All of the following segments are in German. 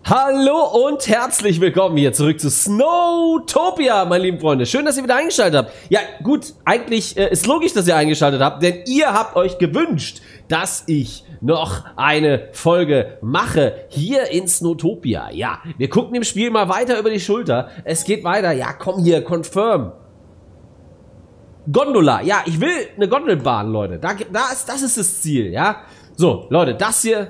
Hallo und herzlich willkommen hier zurück zu Snowtopia, meine lieben Freunde. Schön, dass ihr wieder eingeschaltet habt. Ja, gut, eigentlich ist logisch, dass ihr eingeschaltet habt, denn ihr habt euch gewünscht, dass ich noch eine Folge mache hier in Snowtopia. Ja, wir gucken dem Spiel mal weiter über die Schulter. Es geht weiter. Ja, komm hier, confirm. Gondola. Ja, ich will eine Gondelbahn, Leute. Das ist das Ziel, ja. So, Leute, das hier...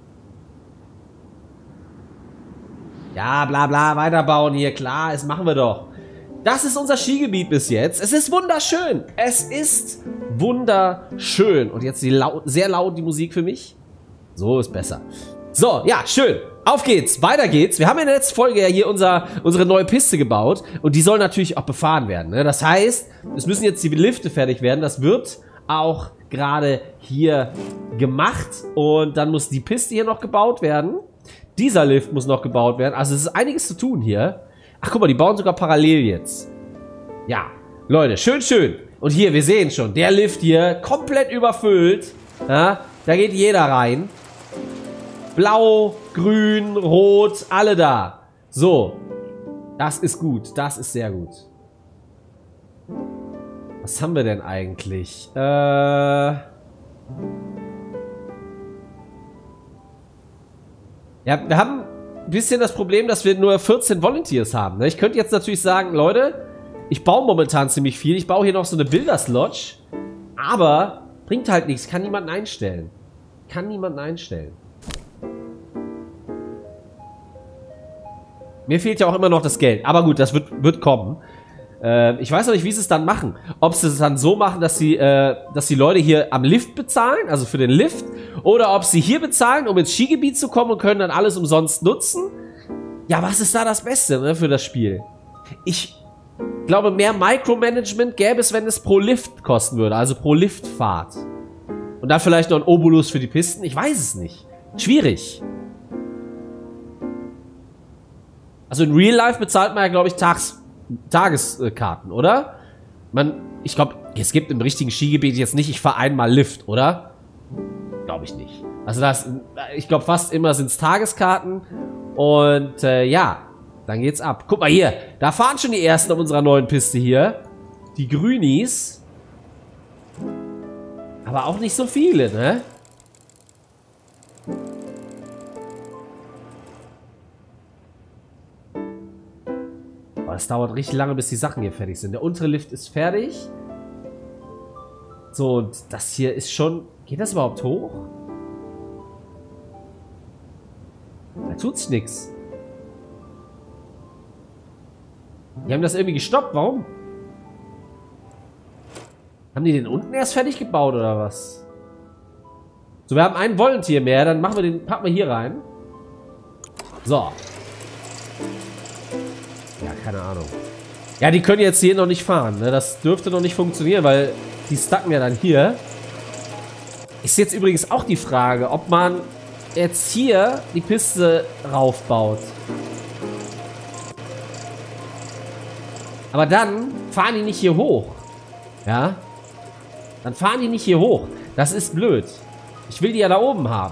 Ja, bla bla, weiterbauen hier, klar, das machen wir doch. Das ist unser Skigebiet bis jetzt. Es ist wunderschön. Es ist wunderschön. Und jetzt sehr laut die Musik für mich. So ist besser. So, ja, schön. Auf geht's, weiter geht's. Wir haben in der letzten Folge ja hier unsere neue Piste gebaut. Und die soll natürlich auch befahren werden. Ne? Das heißt, es müssen jetzt die Lifte fertig werden. Das wird auch gerade hier gemacht. Und dann muss die Piste hier noch gebaut werden. Dieser Lift muss noch gebaut werden. Also es ist einiges zu tun hier. Ach, guck mal, die bauen sogar parallel jetzt. Ja, Leute, schön, schön. Und hier, wir sehen schon, der Lift hier komplett überfüllt. Ja, da geht jeder rein. Blau, grün, rot, alle da. So, das ist gut. Das ist sehr gut. Was haben wir denn eigentlich? Ja, wir haben ein bisschen das Problem, dass wir nur 14 Volunteers haben. Ne? Ich könnte jetzt natürlich sagen, Leute, ich baue momentan ziemlich viel. Ich baue hier noch so eine Builders Lodge. Aber bringt halt nichts. Kann niemanden einstellen. Kann niemanden einstellen. Mir fehlt ja auch immer noch das Geld. Aber gut, das wird kommen. Ich weiß noch nicht, wie sie es dann machen. Ob sie es dann so machen, dass die Leute hier am Lift bezahlen, also für den Lift, oder ob sie hier bezahlen, um ins Skigebiet zu kommen und können dann alles umsonst nutzen. Ja, was ist da das Beste, ne, für das Spiel? Ich glaube, mehr Micromanagement gäbe es, wenn es pro Lift kosten würde, also pro Liftfahrt. Und dann vielleicht noch ein Obolus für die Pisten. Ich weiß es nicht. Schwierig. Also in Real Life bezahlt man ja, glaube ich, Tageskarten, oder? Ich glaube, es gibt im richtigen Skigebiet jetzt nicht, ich fahre einmal Lift, oder? Glaube ich nicht. Also ich glaube, fast immer sind es Tageskarten. Und ja, dann geht's ab. Guck mal hier, da fahren schon die ersten auf unserer neuen Piste hier. Die Grünis. Aber auch nicht so viele, ne? Es dauert richtig lange, bis die Sachen hier fertig sind. Der untere Lift ist fertig. So, und das hier ist schon... Geht das überhaupt hoch? Da tut sich nichts. Die haben das irgendwie gestoppt. Warum? Haben die den unten erst fertig gebaut oder was? So, wir haben einen Volunteer mehr. Dann packen wir hier rein. So. Ja, keine Ahnung. Ja, die können jetzt hier noch nicht fahren. Ne? Das dürfte noch nicht funktionieren, weil die stucken ja dann hier. Ist jetzt übrigens auch die Frage, ob man jetzt hier die Piste raufbaut. Aber dann fahren die nicht hier hoch. Ja? Dann fahren die nicht hier hoch. Das ist blöd. Ich will die ja da oben haben.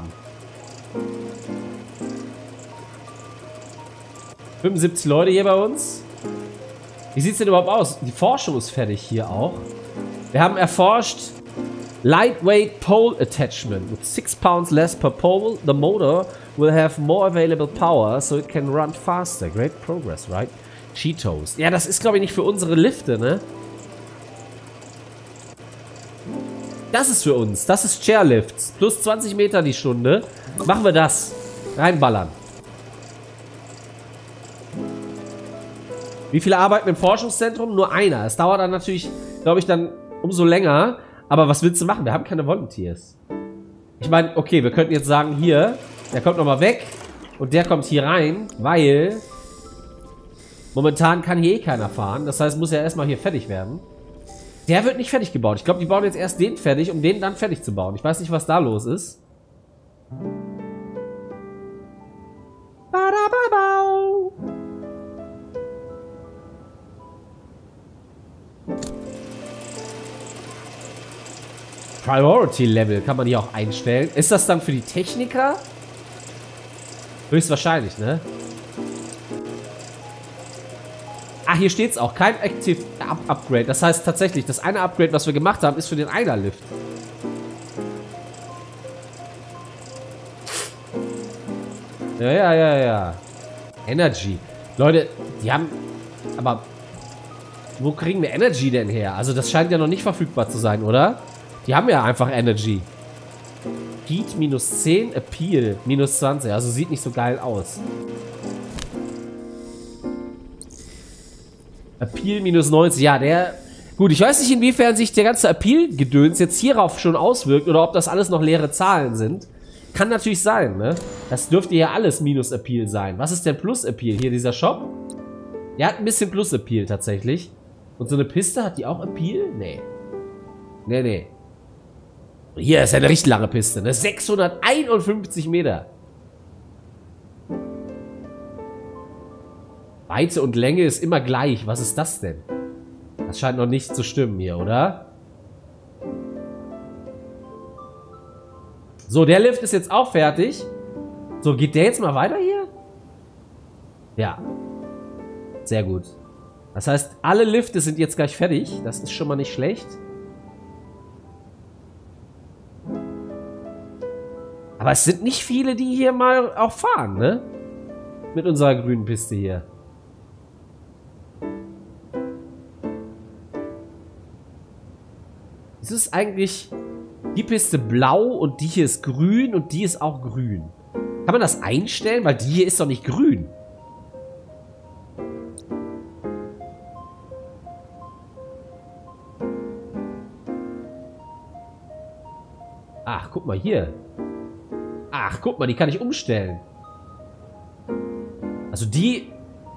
75 Leute hier bei uns. Wie sieht es denn überhaupt aus? Die Forschung ist fertig hier auch. Wir haben erforscht Lightweight Pole Attachment. With 6 pounds less per pole, the motor will have more available power, so it can run faster. Great progress, right? Cheetos. Ja, das ist, glaube ich, nicht für unsere Lifte, ne? Das ist für uns. Das ist Chairlifts. Plus 20 Meter die Stunde. Machen wir das. Reinballern. Wie viele arbeiten im Forschungszentrum? Nur einer. Es dauert dann natürlich, glaube ich, dann umso länger. Aber was willst du machen? Wir haben keine Volunteers. Ich meine, okay, wir könnten jetzt sagen, hier, der kommt nochmal weg und der kommt hier rein, weil momentan kann hier eh keiner fahren. Das heißt, muss ja erstmal hier fertig werden. Der wird nicht fertig gebaut. Ich glaube, die bauen jetzt erst den fertig, um den dann fertig zu bauen. Ich weiß nicht, was da los ist. Badababau. Priority Level kann man hier auch einstellen. Ist das dann für die Techniker? Höchstwahrscheinlich, ne? Ah, hier steht's auch. Kein Active Upgrade. Das heißt tatsächlich, das eine Upgrade, was wir gemacht haben, ist für den Einer-Lift. Ja. Energy. Leute, die haben... Aber... Wo kriegen wir Energy denn her? Also das scheint ja noch nicht verfügbar zu sein, oder? Die haben ja einfach Energy. Heat minus 10, Appeal minus 20. Also sieht nicht so geil aus. Appeal minus 90. Ja, der... Gut, ich weiß nicht, inwiefern sich der ganze Appeal-Gedöns jetzt hierauf schon auswirkt oder ob das alles noch leere Zahlen sind. Kann natürlich sein, ne? Das dürfte ja alles minus Appeal sein. Was ist denn plus Appeal? Hier dieser Shop? Der hat ein bisschen plus Appeal tatsächlich. Und so eine Piste, hat die auch Appeal? Nee. Nee. Hier ist ja eine richtig lange Piste, ne? 651 Meter. Weite und Länge ist immer gleich. Was ist das denn? Das scheint noch nicht zu stimmen hier, oder? So, der Lift ist jetzt auch fertig. So, geht der jetzt mal weiter hier? Ja. Sehr gut. Das heißt, alle Lifte sind jetzt gleich fertig. Das ist schon mal nicht schlecht. Aber es sind nicht viele, die hier mal auch fahren, ne? Mit unserer grünen Piste hier. Es ist eigentlich die Piste blau und die hier ist grün und die ist auch grün. Kann man das einstellen? Weil die hier ist doch nicht grün. Ach, guck mal hier. Ach, guck mal, die kann ich umstellen. Also die...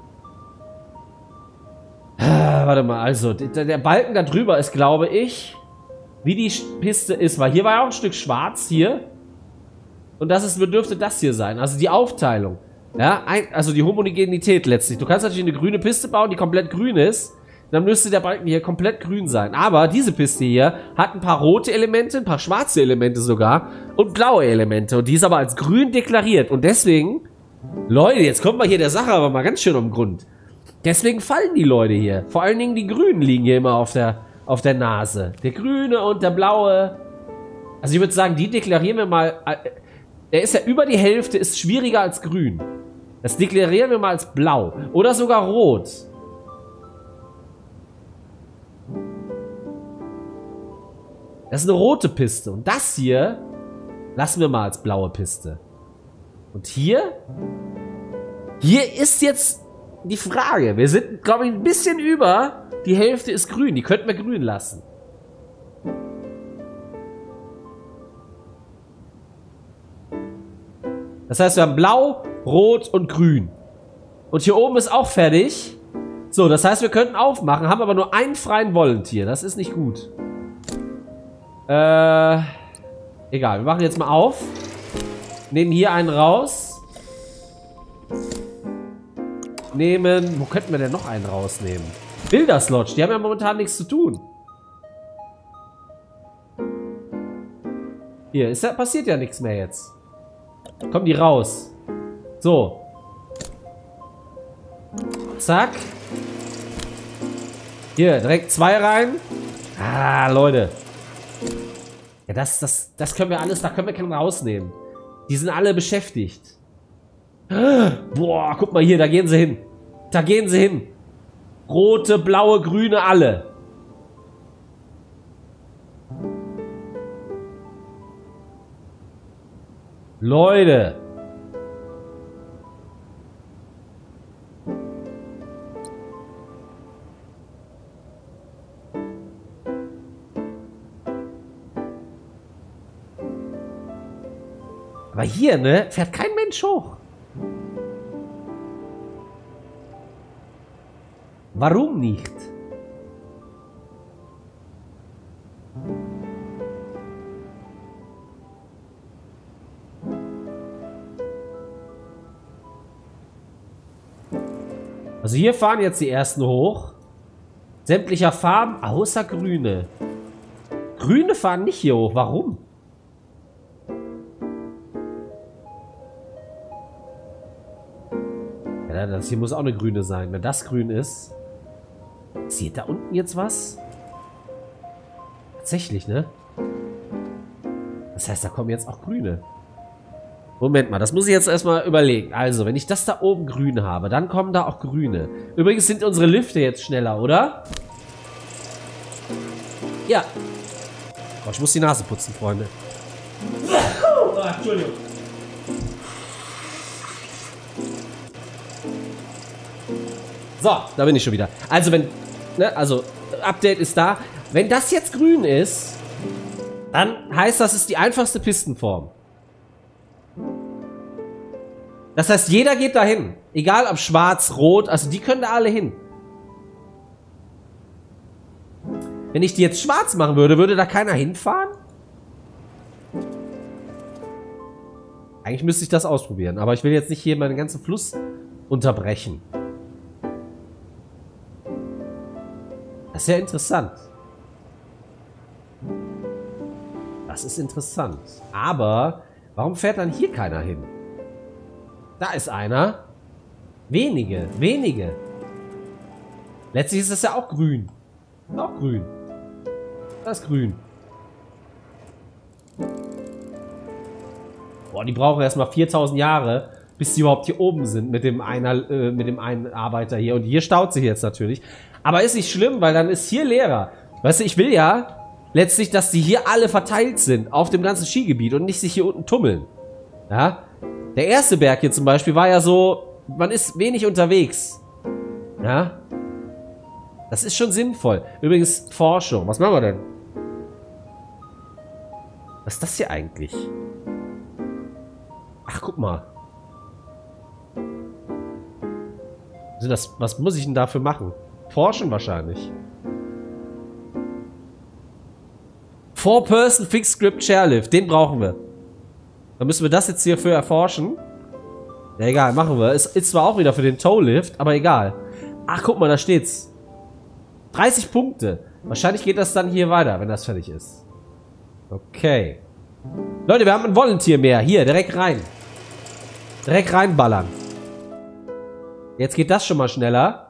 warte mal, also der Balken da drüber ist, glaube ich, wie die Piste ist. Weil hier war ja auch ein Stück schwarz hier. Und das dürfte das hier sein. Also die Aufteilung. Ja, also die Homogenität letztlich. Du kannst natürlich eine grüne Piste bauen, die komplett grün ist. Dann müsste der Balken hier komplett grün sein. Aber diese Piste hier hat ein paar rote Elemente, ein paar schwarze Elemente sogar und blaue Elemente. Und die ist aber als grün deklariert. Und deswegen, Leute, jetzt kommt mal hier der Sache aber mal ganz schön um den Grund. Deswegen fallen die Leute hier. Vor allen Dingen die Grünen liegen hier immer auf der Nase. Der Grüne und der Blaue. Also ich würde sagen, die deklarieren wir mal. Der ist ja über die Hälfte, ist schwieriger als grün. Das deklarieren wir mal als blau. Oder sogar rot. Das ist eine rote Piste. Und das hier lassen wir mal als blaue Piste. Und hier? Hier ist jetzt die Frage. Wir sind, glaube ich, ein bisschen über. Die Hälfte ist grün. Die könnten wir grün lassen. Das heißt, wir haben blau, rot und grün. Und hier oben ist auch fertig. So, das heißt, wir könnten aufmachen, haben aber nur einen freien Volunteer. Das ist nicht gut. Egal, wir machen jetzt mal auf. Nehmen hier einen raus. Nehmen... Wo könnten wir denn noch einen rausnehmen? Builders Lodge, die haben ja momentan nichts zu tun. Hier, passiert ja nichts mehr jetzt. Kommen die raus. So. Zack. Hier, direkt 2 rein. Ah, Leute. Ja, das können wir alles, da können wir keinen rausnehmen. Die sind alle beschäftigt. Boah, guck mal hier, da gehen sie hin. Da gehen sie hin. Rote, blaue, grüne, alle. Leute. Aber hier, ne, fährt kein Mensch hoch. Warum nicht? Also hier fahren jetzt die ersten hoch. Sämtlicher Farben, außer grüne. Grüne fahren nicht hier hoch. Warum? Ja, das hier muss auch eine grüne sein. Wenn das grün ist... Passiert da unten jetzt was? Tatsächlich, ne? Das heißt, da kommen jetzt auch grüne. Moment mal, das muss ich jetzt erstmal überlegen. Also, wenn ich das da oben grün habe, dann kommen da auch grüne. Übrigens sind unsere Lifte jetzt schneller, oder? Ja. Oh, ich muss die Nase putzen, Freunde. Oh, Entschuldigung. So, da bin ich schon wieder. Also, wenn... Ne, also, Update ist da. Wenn das jetzt grün ist, dann heißt das, es ist die einfachste Pistenform. Das heißt, jeder geht da hin. Egal ob schwarz, rot, also die können da alle hin. Wenn ich die jetzt schwarz machen würde, würde da keiner hinfahren? Eigentlich müsste ich das ausprobieren, aber ich will jetzt nicht hier meinen ganzen Fluss unterbrechen. Das ist ja interessant. Das ist interessant. Aber warum fährt dann hier keiner hin? Da ist einer. Wenige, wenige. Letztlich ist das ja auch grün. Auch grün. Das ist grün. Boah, die brauchen erstmal 4000 Jahre, bis sie überhaupt hier oben sind mit dem einen Arbeiter hier. Und hier staut sich jetzt natürlich. Aber ist nicht schlimm, weil dann ist hier leerer. Weißt du, ich will ja letztlich, dass die hier alle verteilt sind auf dem ganzen Skigebiet und nicht sich hier unten tummeln. Ja? Der erste Berg hier zum Beispiel war ja so, man ist wenig unterwegs. Ja? Das ist schon sinnvoll. Übrigens, Forschung. Was machen wir denn? Was ist das hier eigentlich? Ach, guck mal. Also was muss ich denn dafür machen? Forschen wahrscheinlich. 4-Person Fixed Script Chairlift. Den brauchen wir. Dann müssen wir das jetzt hierfür erforschen. Ja, egal, machen wir. Ist zwar auch wieder für den Towlift, aber egal. Ach, guck mal, da steht's. 30 Punkte. Wahrscheinlich geht das dann hier weiter, wenn das fertig ist. Okay. Leute, wir haben ein Volunteer mehr. Hier, direkt rein. Direkt reinballern. Jetzt geht das schon mal schneller.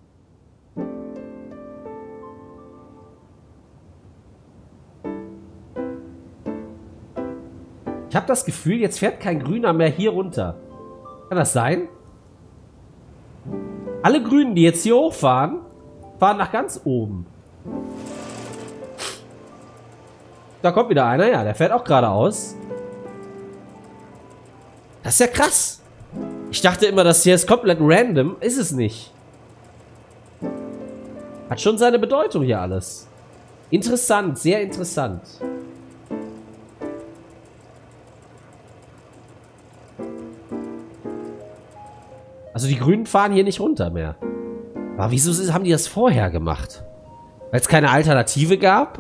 Ich habe das Gefühl, jetzt fährt kein Grüner mehr hier runter. Kann das sein? Alle Grünen, die jetzt hier hochfahren, fahren nach ganz oben. Da kommt wieder einer, ja, der fährt auch geradeaus. Das ist ja krass. Ich dachte immer, das hier ist komplett random. Ist es nicht. Hat schon seine Bedeutung hier alles. Interessant, sehr interessant. Also die Grünen fahren hier nicht runter mehr. Aber wieso haben die das vorher gemacht? Weil es keine Alternative gab?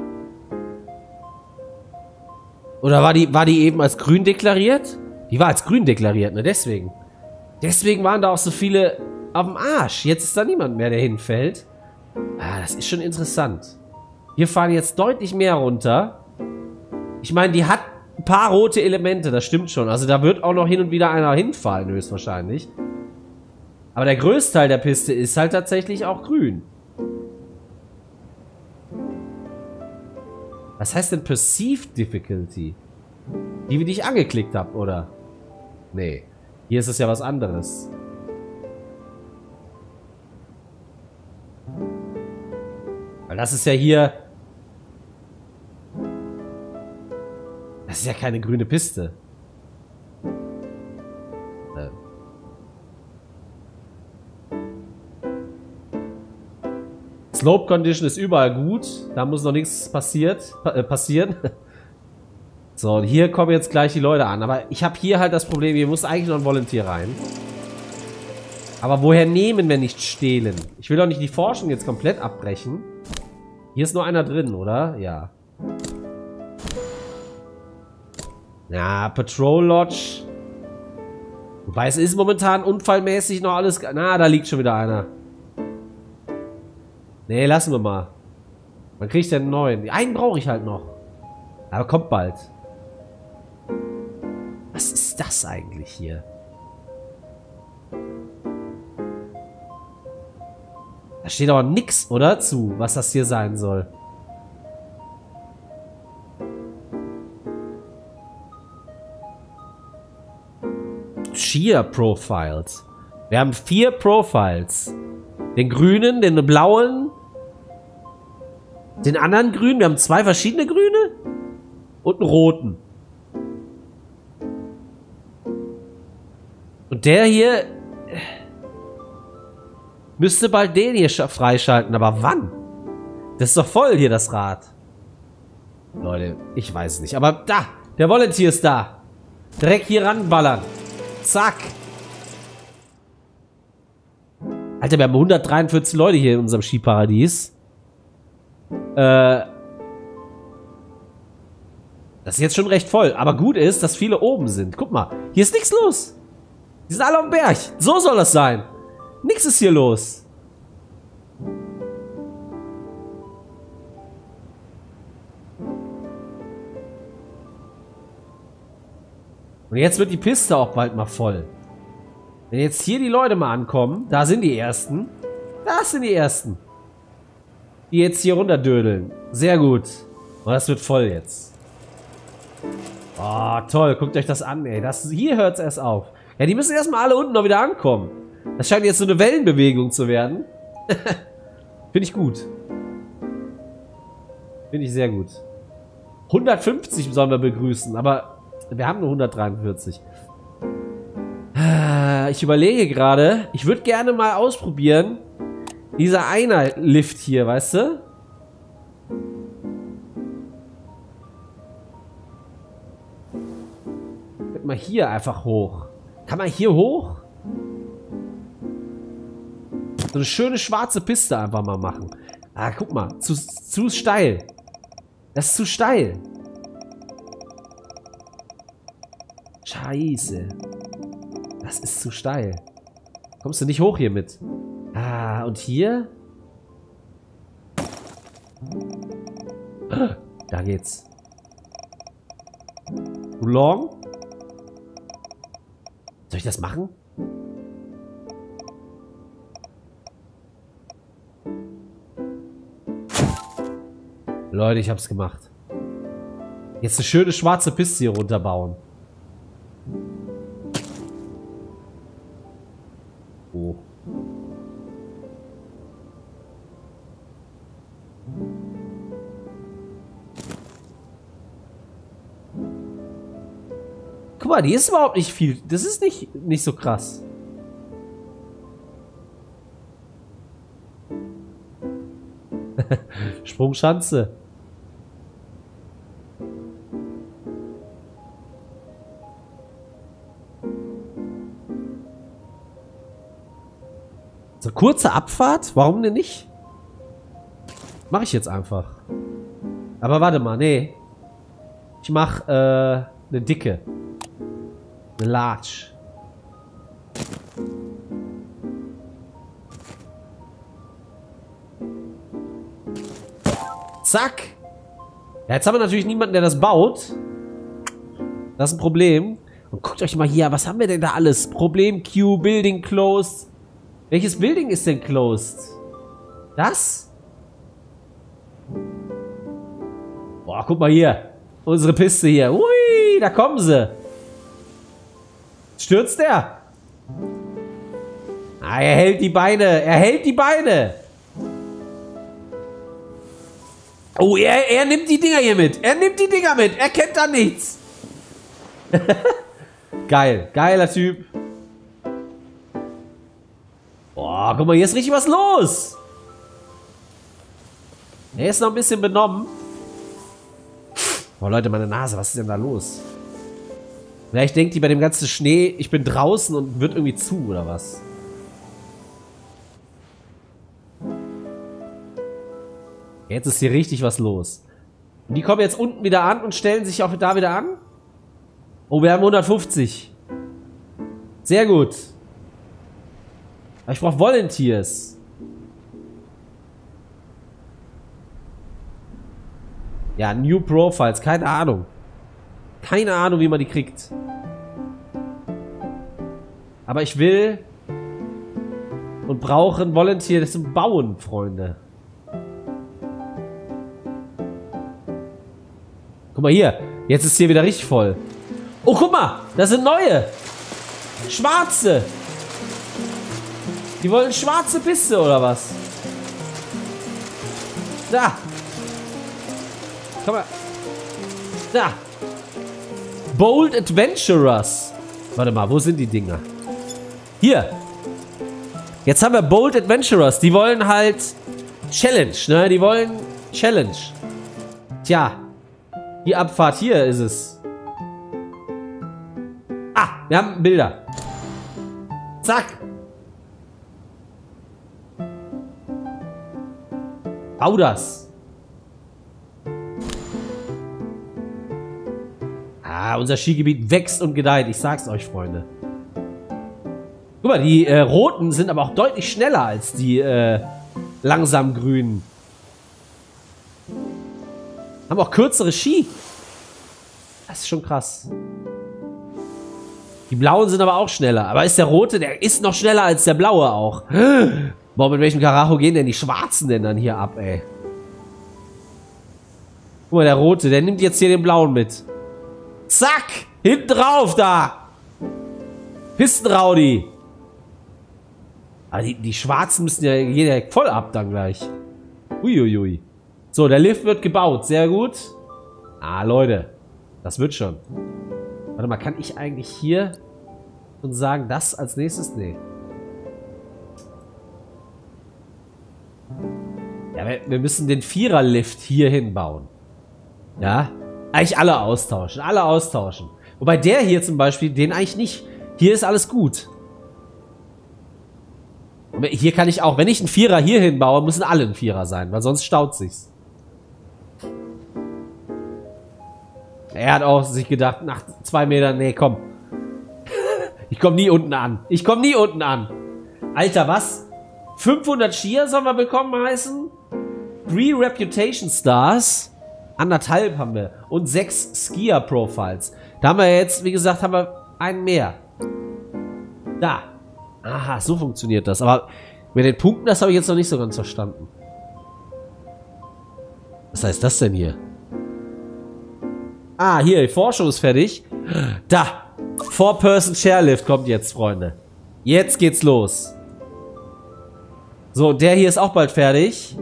Oder war die eben als grün deklariert? Die war als grün deklariert, ne? Deswegen. Deswegen waren da auch so viele auf dem Arsch. Jetzt ist da niemand mehr, der hinfällt. Ah, das ist schon interessant. Hier fahren jetzt deutlich mehr runter. Ich meine, die hat ein paar rote Elemente, das stimmt schon. Also da wird auch noch hin und wieder einer hinfallen, höchstwahrscheinlich. Aber der größte Teil der Piste ist halt tatsächlich auch grün. Was heißt denn Perceived Difficulty? Die ich angeklickt habe, oder? Nee. Hier ist es ja was anderes. Weil das ist ja hier... Das ist ja keine grüne Piste. Slope Condition ist überall gut. Da muss noch nichts passieren. So, und hier kommen jetzt gleich die Leute an. Aber ich habe hier halt das Problem, hier muss eigentlich noch ein Volunteer rein. Aber woher nehmen, wenn nicht stehlen? Ich will doch nicht die Forschung jetzt komplett abbrechen. Hier ist nur einer drin, oder? Ja. Ja, Patrol Lodge. Wobei es ist momentan unfallmäßig noch alles... Na, da liegt schon wieder einer. Nee, lassen wir mal. Man kriegt ja einen neuen. Einen brauche ich halt noch. Aber kommt bald. Was ist das eigentlich hier? Da steht aber nix, oder? Zu, was das hier sein soll. Shear Profiles. Wir haben 4 Profiles. Den grünen, den blauen, den anderen grünen. Wir haben 2 verschiedene grüne und einen roten. Und der hier müsste bald den hier freischalten. Aber wann? Das ist doch voll hier, das Rad. Leute, ich weiß es nicht. Aber da, der Volunteer ist da. Direkt hier ranballern. Zack. Alter, wir haben 143 Leute hier in unserem Skiparadies. Das ist jetzt schon recht voll. Aber gut ist, dass viele oben sind. Guck mal, hier ist nichts los. Die sind alle am Berg. So soll das sein. Nichts ist hier los. Und jetzt wird die Piste auch bald mal voll. Wenn jetzt hier die Leute mal ankommen, da sind die Ersten. Das sind die Ersten. Die jetzt hier runterdödeln. Sehr gut. Und das wird voll jetzt. Oh, toll. Guckt euch das an, ey. Hier hört es erst auf. Ja, die müssen erstmal alle unten noch wieder ankommen. Das scheint jetzt so eine Wellenbewegung zu werden. Finde ich gut. Finde ich sehr gut. 150 sollen wir begrüßen, aber wir haben nur 143. Ich überlege gerade, ich würde gerne mal ausprobieren, dieser eine Lift hier, weißt du? Geht mal hier einfach hoch. Kann man hier hoch? So eine schöne schwarze Piste einfach mal machen. Ah, guck mal, zu steil. Das ist zu steil. Scheiße. Das ist zu steil. Kommst du nicht hoch hier mit? Ah, und hier? Da geht's. Long? Soll ich das machen? Leute, ich hab's gemacht. Jetzt eine schöne schwarze Piste hier runterbauen. Oh. Guck mal, die ist überhaupt nicht viel. Das ist nicht so krass. Sprungschanze. So kurze Abfahrt? Warum denn nicht? Mache ich jetzt einfach. Aber warte mal, nee. Ich mach eine dicke. Eine Large. Zack. Ja, jetzt haben wir natürlich niemanden, der das baut. Das ist ein Problem. Und guckt euch mal hier, was haben wir denn da alles? Problem Queue, Building closed. Welches Building ist denn closed? Das? Boah, guck mal hier. Unsere Piste hier. Ui, da kommen sie. Stürzt er? Ah, er hält die Beine. Er hält die Beine. Oh, er nimmt die Dinger hier mit. Er nimmt die Dinger mit. Er kennt da nichts. Geil. Geiler Typ. Boah, guck mal, hier ist richtig was los. Er ist noch ein bisschen benommen. Boah, Leute, meine Nase, was ist denn da los? Vielleicht denkt die bei dem ganzen Schnee, ich bin draußen und wird irgendwie zu, oder was? Jetzt ist hier richtig was los. Und die kommen jetzt unten wieder an und stellen sich auch da wieder an. Oh, wir haben 150. Sehr gut. Aber ich brauche Volunteers. Ja, New Profiles. Keine Ahnung. Keine Ahnung, wie man die kriegt. Aber ich will Und brauchen Volunteer zum Bauen, Freunde. Guck mal hier. Jetzt ist hier wieder richtig voll. Oh, guck mal. Das sind neue. Schwarze. Die wollen schwarze Piste, oder was? Da. Komm mal. Da. Bold Adventurers. Warte mal, wo sind die Dinger? Hier. Jetzt haben wir Bold Adventurers. Die wollen halt Challenge, ne? Die wollen Challenge. Tja. Die Abfahrt hier ist es. Ah, wir haben Bilder. Zack. Bau das. Ah, unser Skigebiet wächst und gedeiht. Ich sag's euch, Freunde. Guck mal, die roten sind aber auch deutlich schneller als die langsam grünen. Haben auch kürzere Ski. Das ist schon krass. Die blauen sind aber auch schneller. Aber ist der rote, der ist noch schneller als der blaue auch. Boah, mit welchem Karacho gehen denn die schwarzen denn dann hier ab, ey? Guck mal, der rote, der nimmt jetzt hier den blauen mit. Zack! Hinten drauf, da! Pistenraudi! Aber die schwarzen müssen ja direkt voll ab dann gleich. Uiuiui. So, der Lift wird gebaut. Sehr gut. Ah, Leute. Das wird schon. Warte mal, kann ich eigentlich hier und sagen, das als nächstes? Nee. Ja, wir müssen den Vierer-Lift hier hinbauen. Ja? Eigentlich alle austauschen. Alle austauschen. Wobei der hier zum Beispiel, den eigentlich nicht. Hier ist alles gut. Und hier kann ich auch, wenn ich einen Vierer hier hinbaue, müssen alle ein Vierer sein, weil sonst staut sich's. Er hat auch sich gedacht, nach 2 Metern, nee, komm. Ich komme nie unten an. Ich komme nie unten an. Alter, was? 500 Skier sollen wir bekommen heißen? 3 Reputation Stars. 1,5 haben wir. Und 6 Skier Profiles. Da haben wir jetzt, wie gesagt, haben wir einen mehr. Da. Aha, so funktioniert das. Aber mit den Punkten, das habe ich jetzt noch nicht so ganz verstanden. Was heißt das denn hier? Ah, hier, die Forschung ist fertig. Da. 4-Person Chairlift kommt jetzt, Freunde. Jetzt geht's los. So, der hier ist auch bald fertig.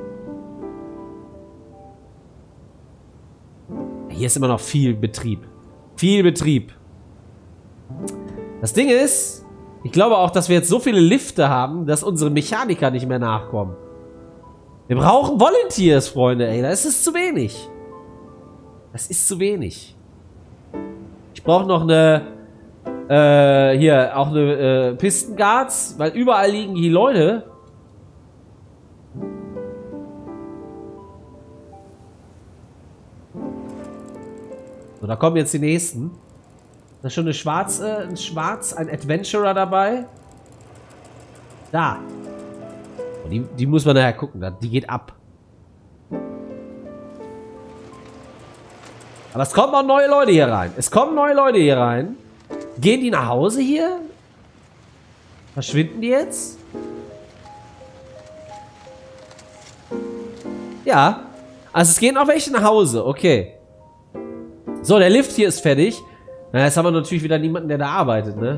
Hier ist immer noch viel Betrieb. Viel Betrieb. Das Ding ist, ich glaube auch, dass wir jetzt so viele Lifte haben, dass unsere Mechaniker nicht mehr nachkommen. Wir brauchen Volunteers, Freunde, ey. Das ist zu wenig. Das ist zu wenig. Ich brauche noch eine, hier, auch eine Pistenguards, weil überall liegen die Leute. So, da kommen jetzt die nächsten. Da ist schon eine schwarze, ein Adventurer dabei. Da. Und die muss man nachher gucken, die geht ab. Aber es kommen auch neue Leute hier rein. Es kommen neue Leute hier rein. Gehen die nach Hause hier? Verschwinden die jetzt? Ja. Also es gehen auch welche nach Hause. Okay. So, der Lift hier ist fertig. Na, jetzt haben wir natürlich wieder niemanden, der da arbeitet, ne?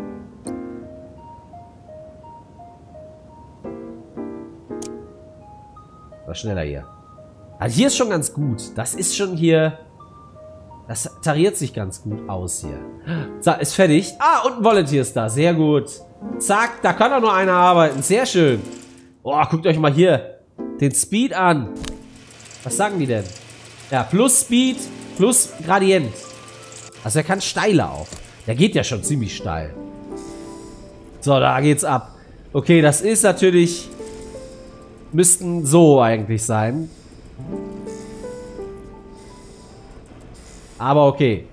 War schneller hier. Also hier ist schon ganz gut. Das ist schon hier... Das tariert sich ganz gut aus hier. So, ist fertig. Ah, und ein Volunteer ist da. Sehr gut. Zack, da kann doch nur einer arbeiten. Sehr schön. Oh, guckt euch mal hier den Speed an. Was sagen die denn? Ja, plus Speed, plus Gradient. Also er kann steiler auch. Der geht ja schon ziemlich steil. So, da geht's ab. Okay, das ist natürlich... Müssten so eigentlich sein. Aber okay.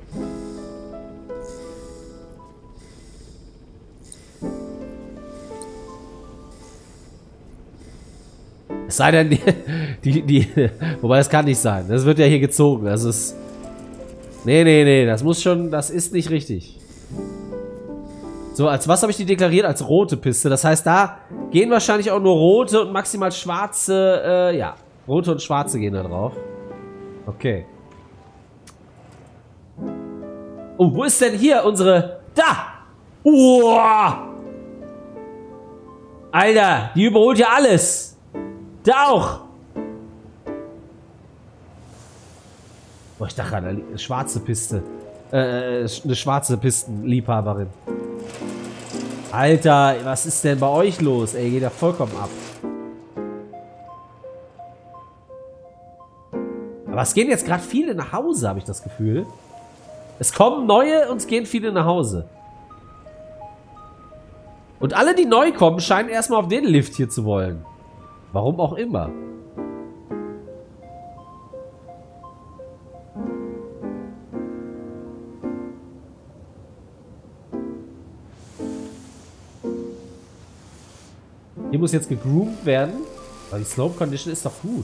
Es sei denn, wobei das kann nicht sein. Das wird ja hier gezogen. Das ist... Nee, das muss schon... Das ist nicht richtig. So, als was habe ich die deklariert? Als rote Piste. Das heißt, da gehen wahrscheinlich auch nur rote und maximal schwarze, ja. Rote und schwarze gehen da drauf. Okay. Oh, wo ist denn hier unsere... Da! Uah! Alter, die überholt ja alles. Da auch. Boah, ich dachte gerade, eine schwarze Piste. Eine schwarze Pistenliebhaberin. Alter, was ist denn bei euch los? Ey, geht ja vollkommen ab. Aber es gehen jetzt gerade viele nach Hause, habe ich das Gefühl. Es kommen neue und es gehen viele nach Hause. Und alle, die neu kommen, scheinen erstmal auf den Lift hier zu wollen. Warum auch immer. Hier muss jetzt gegroomt werden. Aber die Slope Condition ist doch gut.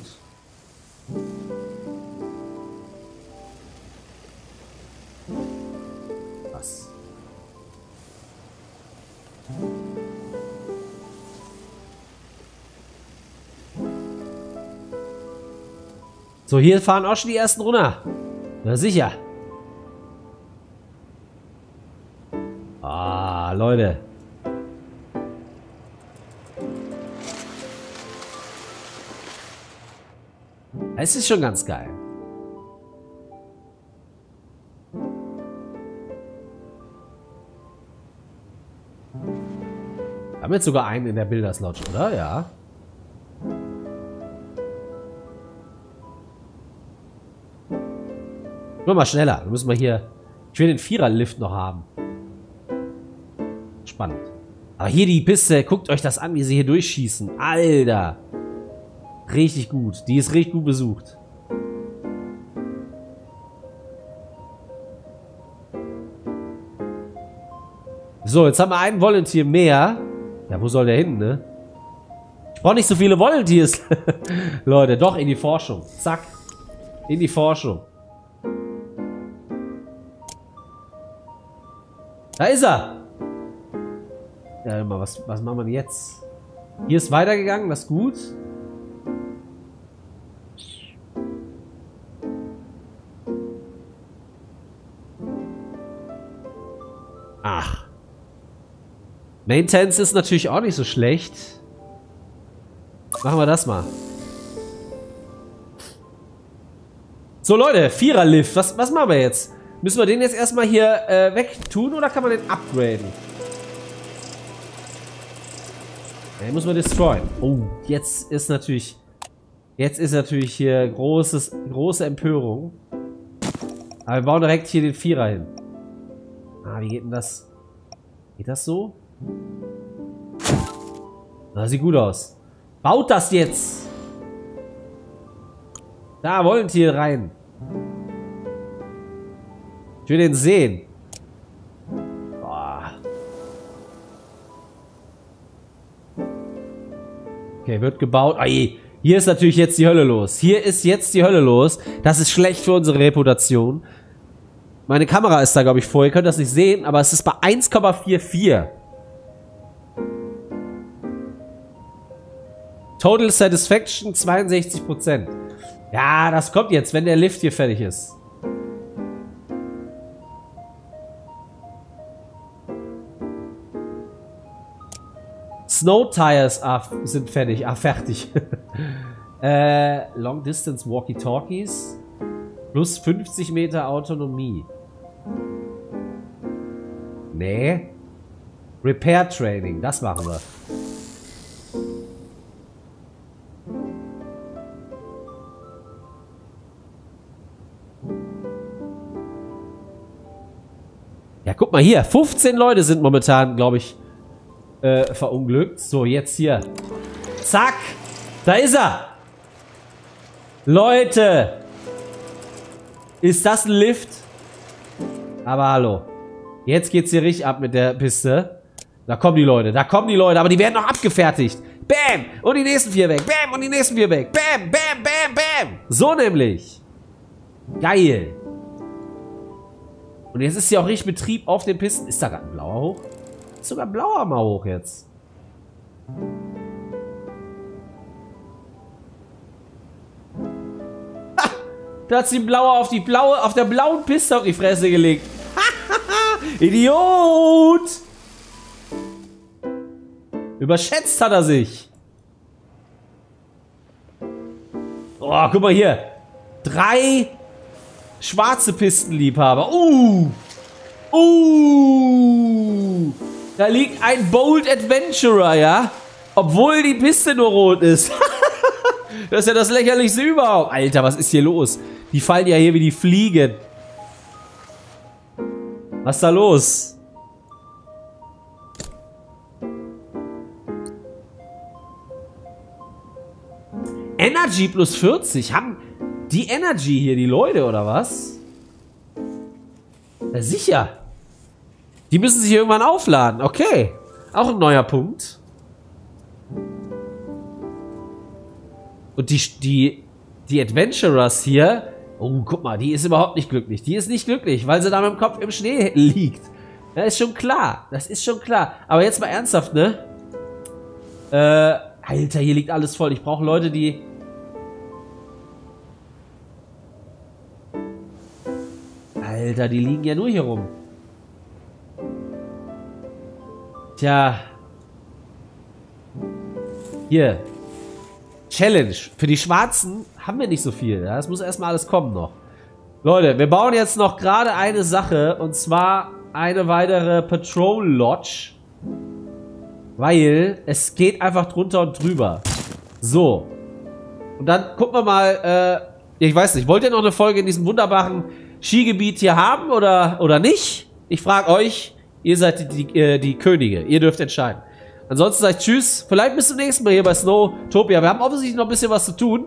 Was? So, hier fahren auch schon die ersten runter. Na sicher. Ah, Leute. Es ist schon ganz geil. Wir haben jetzt sogar einen in der Builders Lodge, oder? Ja. Nur mal schneller. Wir müssen mal hier... Ich will den Vierer-Lift noch haben. Spannend. Aber hier die Piste. Guckt euch das an, wie sie hier durchschießen. Alter. Richtig gut. Die ist richtig gut besucht. So, jetzt haben wir einen Volunteer mehr. Ja, wo soll der hin, ne? Ich brauche nicht so viele Volunteers. Leute, doch in die Forschung. Zack. In die Forschung. Da ist er. Ja, immer, was machen wir denn jetzt? Hier ist weitergegangen, das ist gut. Ach. Maintenance ist natürlich auch nicht so schlecht. Machen wir das mal. So Leute, Vierer-Lift. Was machen wir jetzt? Müssen wir den jetzt erstmal hier wegtun oder kann man den upgraden? Den muss man destroyen. Oh, jetzt ist natürlich hier große Empörung. Aber wir bauen direkt hier den Vierer hin. Ah, wie geht denn das? Geht das so? Das sieht gut aus. Baut das jetzt! Da, Volunteer rein. Ich will den sehen. Boah. Okay, wird gebaut. Oh je. Hier ist natürlich jetzt die Hölle los. Hier ist jetzt die Hölle los. Das ist schlecht für unsere Reputation. Meine Kamera ist da, glaube ich, vor. Ihr könnt das nicht sehen, aber es ist bei 1,44. Total Satisfaction 62%. Ja, das kommt jetzt, wenn der Lift hier fertig ist. Snow Tires sind fertig. Fertig. Long Distance Walkie-Talkies. Plus 50 Meter Autonomie. Nee. Repair Training, das machen wir. Ja, guck mal hier. 15 Leute sind momentan, glaube ich, verunglückt. So, jetzt hier. Zack. Da ist er. Leute. Ist das ein Lift? Aber hallo. Jetzt geht's hier richtig ab mit der Piste. Da kommen die Leute. Da kommen die Leute. Aber die werden noch abgefertigt. Bam. Und die nächsten 4 weg. Bam. Und die nächsten 4 weg. Bam. Bam. Bam. Bam. So nämlich. Geil. Und jetzt ist hier auch richtig Betrieb auf den Pisten. Ist da gerade ein blauer hoch? jetzt sogar blauer mal hoch jetzt. Ha! Da hat sie blauer auf der blauen Piste auf die Fresse gelegt. Idiot! Überschätzt hat er sich. Oh, guck mal hier. 3 schwarze Pistenliebhaber. Da liegt ein Bold Adventurer, ja? Obwohl die Piste nur rot ist. Das ist ja das Lächerlichste überhaupt. Alter, was ist hier los? Die fallen ja hier wie die Fliegen. Was ist da los? Energy plus 40. Haben die Energy hier die Leute, oder was? Ja, sicher. Die müssen sich irgendwann aufladen. Okay. Auch ein neuer Punkt. Und die Adventurers hier. Oh, guck mal, die ist überhaupt nicht glücklich. Die ist nicht glücklich, weil sie da mit dem Kopf im Schnee liegt. Das ist schon klar. Das ist schon klar. Aber jetzt mal ernsthaft, ne? Alter, hier liegt alles voll. Ich brauche Leute, die... Alter, die liegen ja nur hier rum. Tja. Hier. Challenge. Für die Schwarzen haben wir nicht so viel. Ja? Das muss erstmal alles kommen noch. Leute, wir bauen jetzt noch gerade eine Sache. Und zwar eine weitere Patrol Lodge. Weil es geht einfach drunter und drüber. So. Und dann gucken wir mal, ich weiß nicht, wollt ihr noch eine Folge in diesem wunderbaren Skigebiet hier haben oder nicht? Ich frage euch, ihr seid die Könige. Ihr dürft entscheiden. Ansonsten sage ich tschüss. Vielleicht bis zum nächsten Mal hier bei Snowtopia. Wir haben offensichtlich noch ein bisschen was zu tun.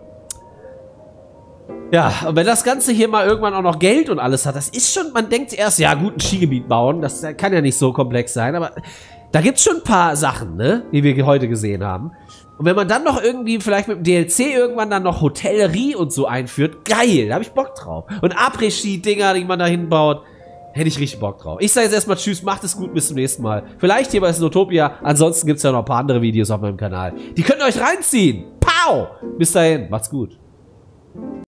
Ja, und wenn das Ganze hier mal irgendwann auch noch Geld und alles hat, das ist schon, man denkt erst, ja gut, ein Skigebiet bauen, das kann ja nicht so komplex sein, aber da gibt's schon ein paar Sachen, ne, die wir heute gesehen haben. Und wenn man dann noch irgendwie vielleicht mit dem DLC irgendwann dann noch Hotellerie und so einführt, geil, da hab ich Bock drauf. Und Après-Ski-Dinger, die man da hinbaut, hätte ich richtig Bock drauf. Ich sage jetzt erstmal tschüss, macht es gut, bis zum nächsten Mal. Vielleicht hier bei Snowtopia, ansonsten gibt's ja noch ein paar andere Videos auf meinem Kanal. Die könnt ihr euch reinziehen. Pow! Bis dahin, macht's gut.